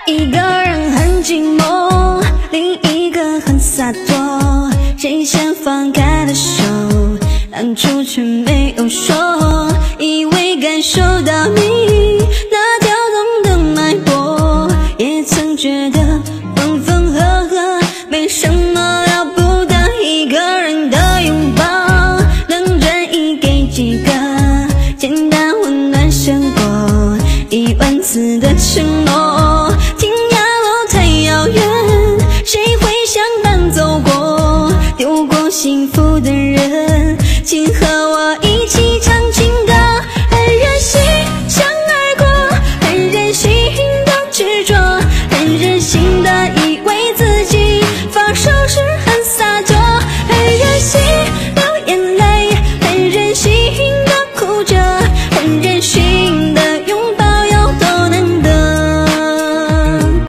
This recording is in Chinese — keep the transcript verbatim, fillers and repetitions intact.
一个人很寂寞，另一个很洒脱，谁先放开的手，当初却没有说。